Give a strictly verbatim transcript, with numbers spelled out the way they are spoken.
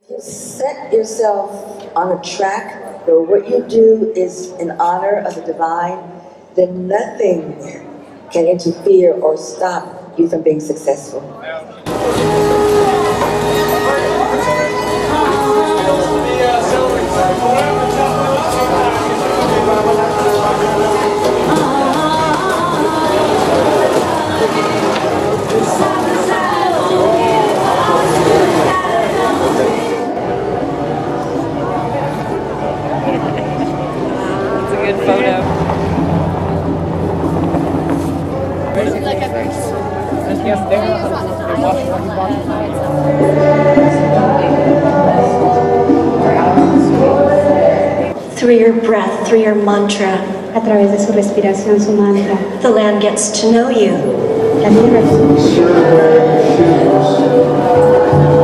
You set yourself on a track where what you do is in honor of the divine, then nothing can interfere or stop you from being successful. Through your breath, through your mantra, a través de su respiración, su mantra, the land gets to know you. La tierra